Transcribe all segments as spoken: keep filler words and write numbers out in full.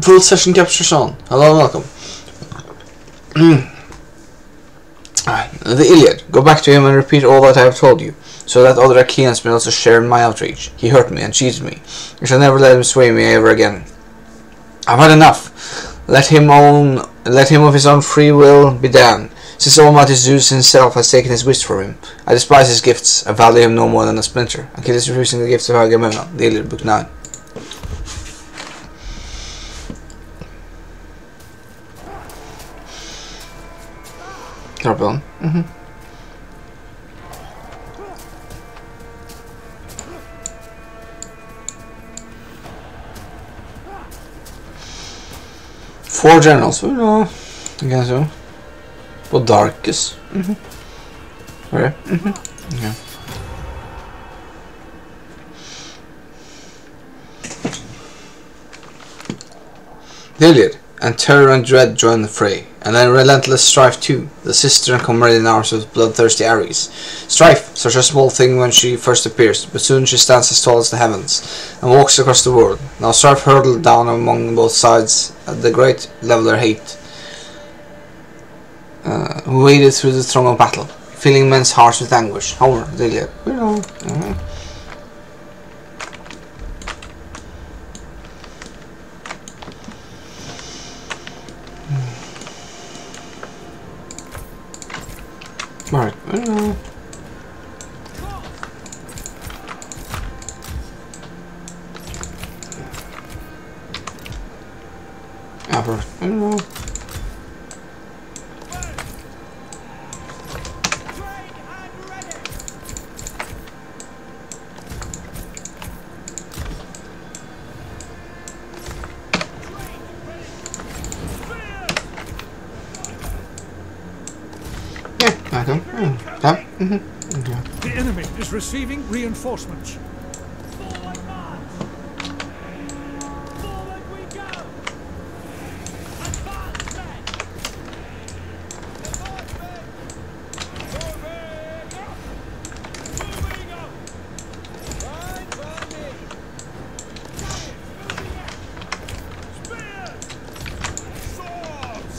Full session captures on. Hello and welcome. The Iliad. Go back to him and repeat all that I have told you, so that other Achaeans may also share in my outrage. He hurt me and cheated me. I shall never let him sway me ever again. I've had enough. Let him own, let him of his own free will be damned, since Almighty Zeus himself has taken his wish from him. I despise his gifts. I value him no more than a splinter. Achilles refusing the gifts of Agamemnon. The Iliad, Book nine. Drop on. Mm-hmm. Four generals. Oh no. I guess so. What Darkus? Mm-hmm. Where? Mm-hmm. Yeah. The Iliad. And terror and dread join the fray, and then relentless strife too, the sister and comrade in arms of bloodthirsty Ares. Strife, such a small thing when she first appears, but soon she stands as tall as the heavens, and walks across the world. Now strife hurtled down among both sides at the great leveler hate, uh, who waded through the throng of battle, filling men's hearts with anguish. Homer, the Iliad. Uh-huh. Right. Uh, Albert. I don't know. Mm-hmm. Okay. The enemy is receiving reinforcements. Forward march! Forward we go! Advance men! Advance men! Moving up! Moving up! Right by me! Chariots moving out! Spears! Swords!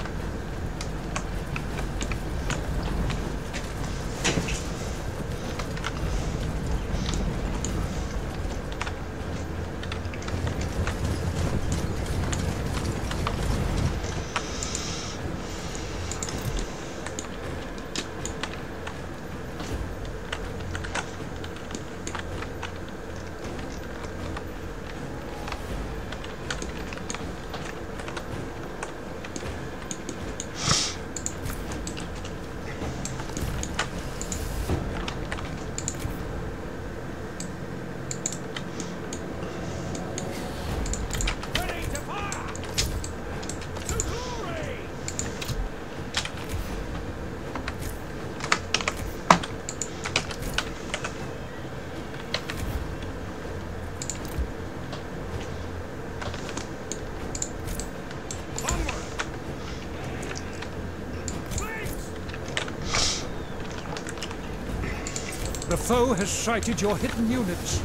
The foe has sighted your hidden units.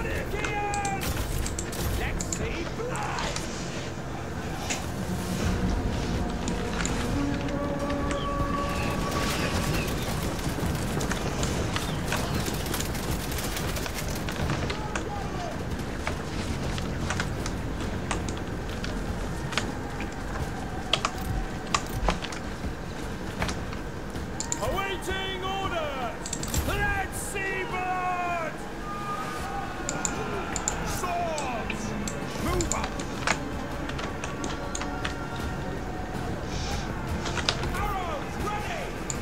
Let's see blood! Awaiting orders! Let's see blood! Swords! Move up! Arrows ready!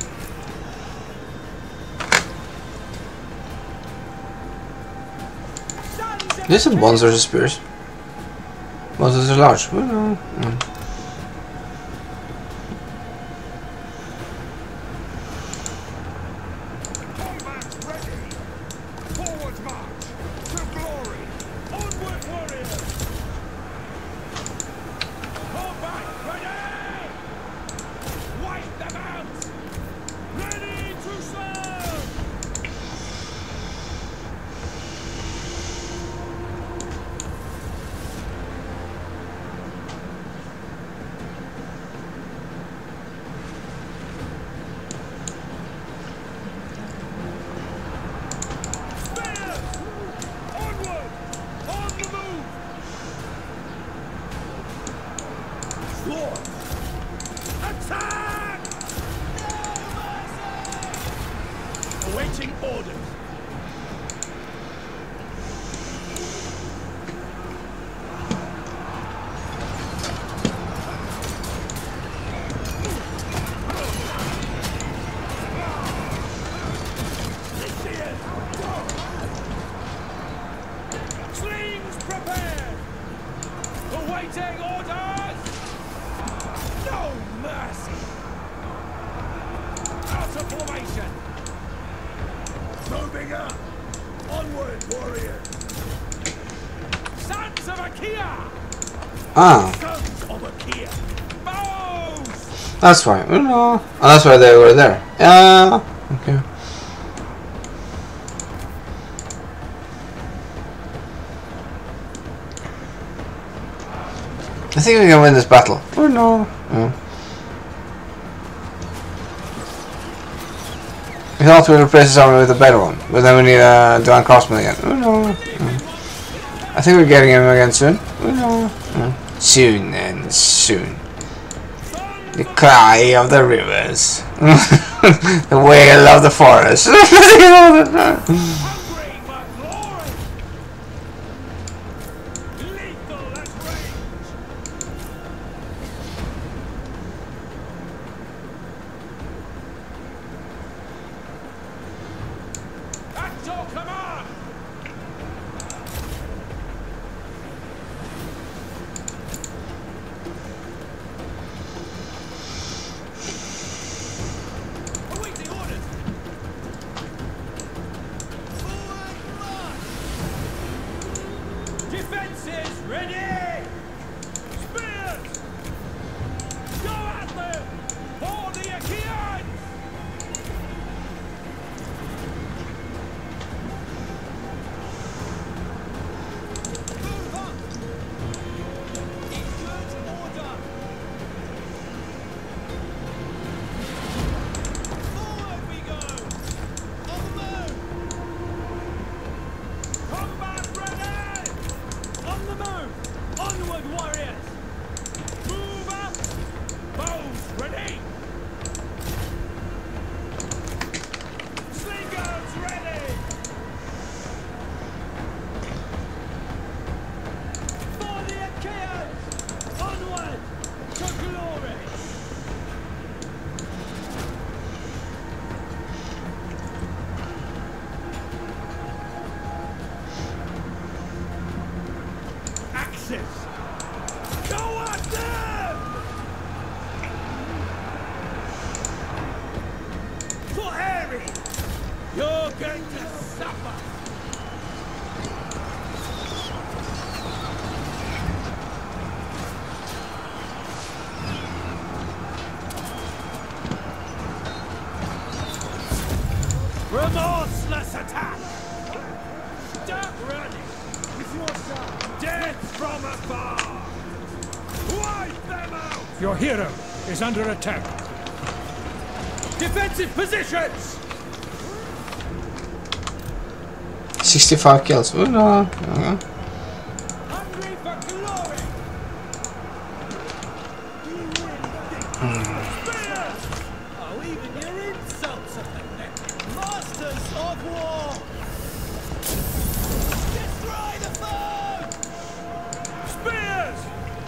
This is ones versus spears. Ones versus large. Well, no. Mm. Awaiting orders! No mercy! Out of formation! Moving up! Onward, warrior! Sons of Akia! Ah, Sons of Akia! Bows! that's why. Oh, no. Oh, that's why they were there. Yeah. Okay. I think we can win this battle. Oh no. Oh. We thought we'd replace this army with a better one, but then we need a Divine Crossman again. Oh no. Oh. I think we're getting him again soon. Oh no. Oh. Soon and soon. The cry of the rivers. The wail of the forest. Defenses ready! Spears! Go at them! For the Achaeans! Move up! In good order! Forward we go! On the move! Combat ready! On the move! Onward, warriors! Move up! Bows ready! Slingers ready! For the Achaeans! Onward! To glory! Axis! Go at them! For Harry! You're going to suffer! Remorseless attack! Stop running! With your son! Death from afar! Wipe them out! Your hero is under attack. Defensive positions! sixty-five kills. Oh no. Oh. Hungry for glory! You win Spears! Oh, even your insults are pathetic! Masters of war! Destroy the foe! Spears!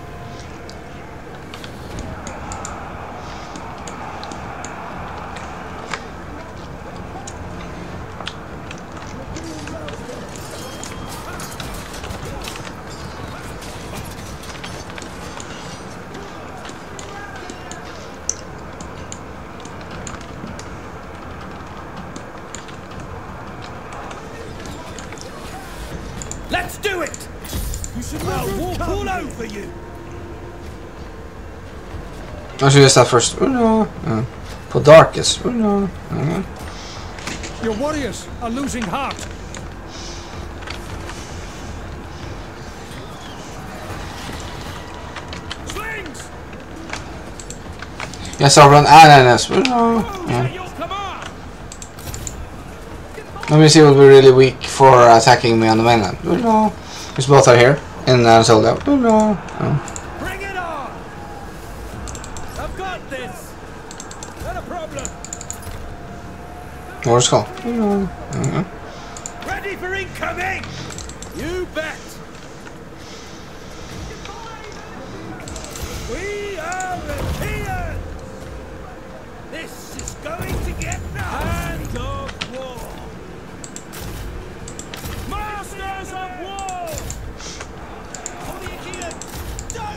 Let's do it! You should I'll walk all over you! I should use that first. Oh no. Oh. For darkest. Oh no. Oh. Your warriors are losing heart. Slings! Yes, I'll run ananas. Oh no. At Oh. your command! Let me see what we're really weak for attacking me on the mainland. Oh no. Because both are here in Anatolia. Oh no. Oh. Bring it on! I've got this! Not a problem! Where's call? Oh no. Oh. Ready for incoming! You bet! We are Achaeans! This is going to get nasty! Hand of war! Masters of war! For the Achaeans! Die!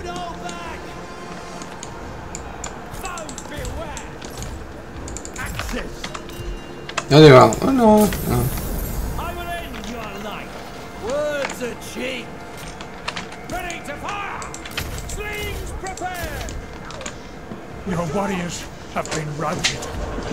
Nothing wrong. Oh no. No. I will end your life. Words are cheap. Ready to fire! Slings prepared! Your warriors have been routed.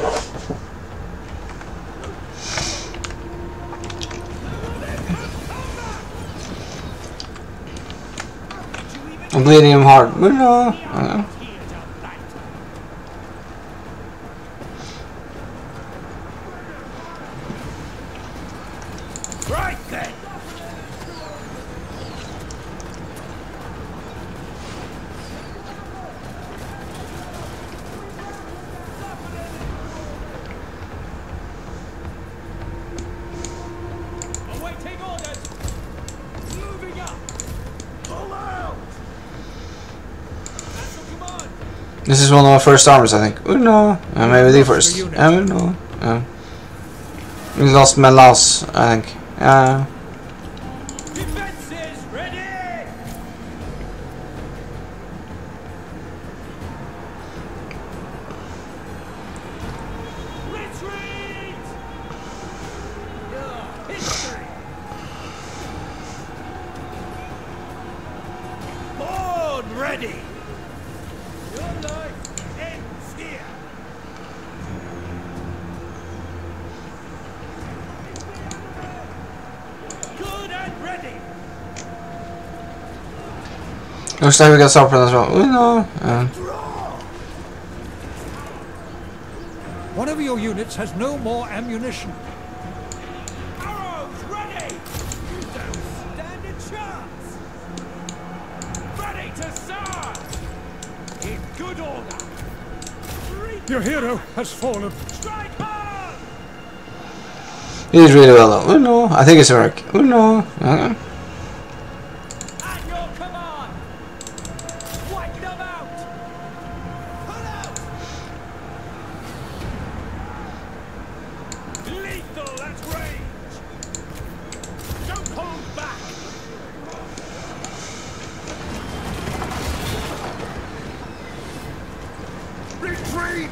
I'm bleeding him hard. Oh no. Uh, Right then! Awaiting orders! Moving up! Pull out! That's the command! this is one of my first armors, I think. Oh no. Uh, maybe the first. Oh no. Uh, we lost my loss, I think. Uh, Defenses ready! Retreat! Your history! Born ready! Your life ends here! Good and ready! looks like we got something as well. Oh no. Uh, Draw! One of your units has no more ammunition. Arrows ready! You don't stand a chance! Ready to serve! In good order! Retreat! Your hero has fallen. Strike hard! he did really well though. Oh no. I think it's Eric. Oh no. Uh, At your command! Wipe them out! Put out! Lethal at range! Don't hold back! Retreat!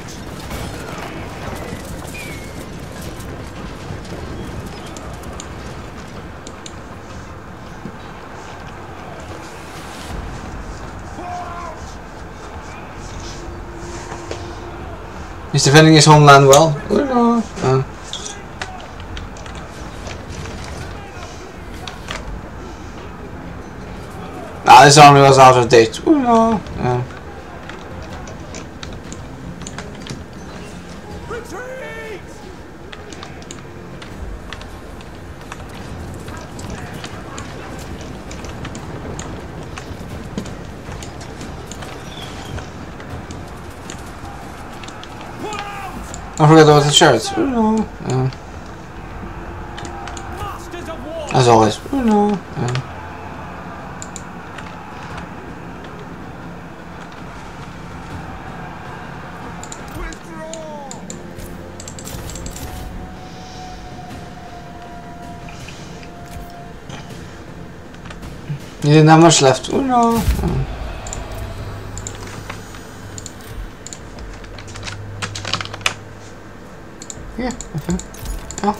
he's defending his homeland well. Oh no. Uh, ah, this army was out of date. Oh no. Uh, Retreat! Pull out! don't forget about the chariots. Oh no. Uh, Masters of war! as always. Oh no. Uh, Withdraw! he didn't have much left. Oh no. Uh, yeah. Okay. Oh.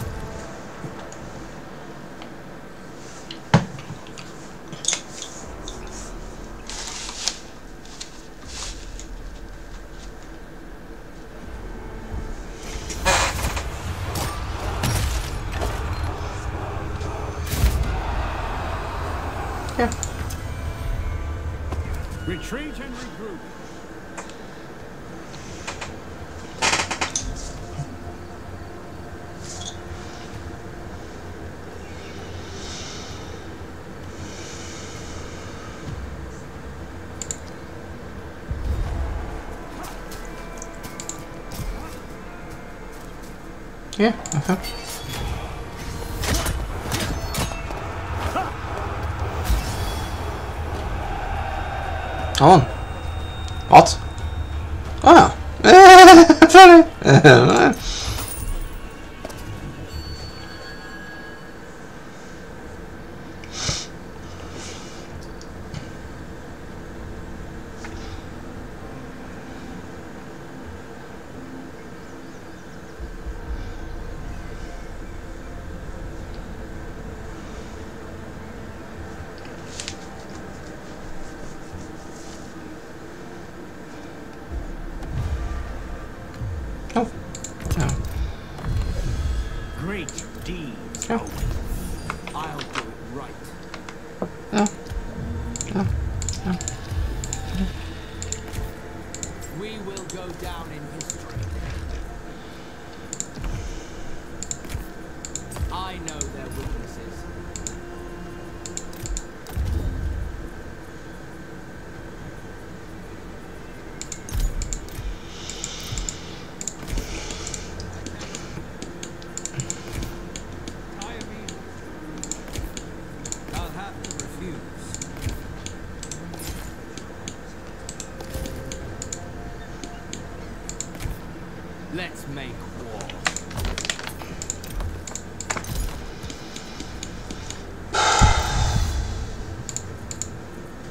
Yeah. Retreat and regroup. Yeah. Okay. On. What? Oh. Funny.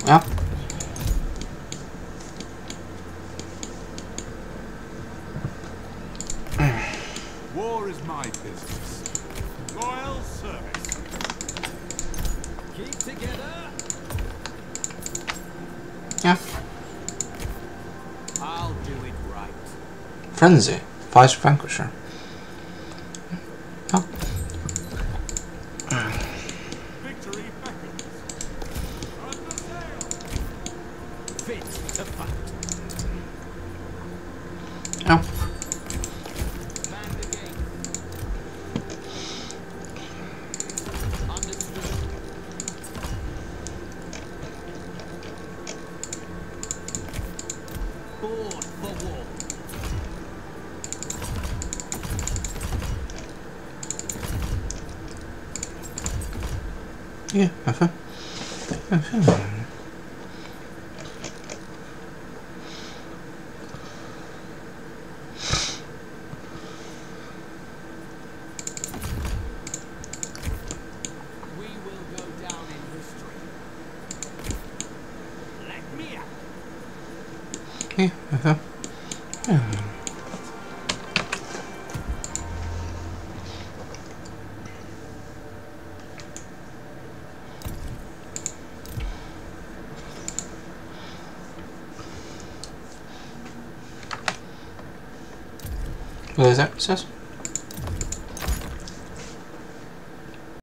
Ja. War is my business. Loyal service. Keep together. Ja. I'll do it right. Frenzy. Vice Vanquisher. Ja. Victory beckons. Under sail. Fit to fight. Ja. Land again. Understood. Board for war. Ja, even. Even. We will go down in history. Let me out. Ja, even. Ja. What is that? It says?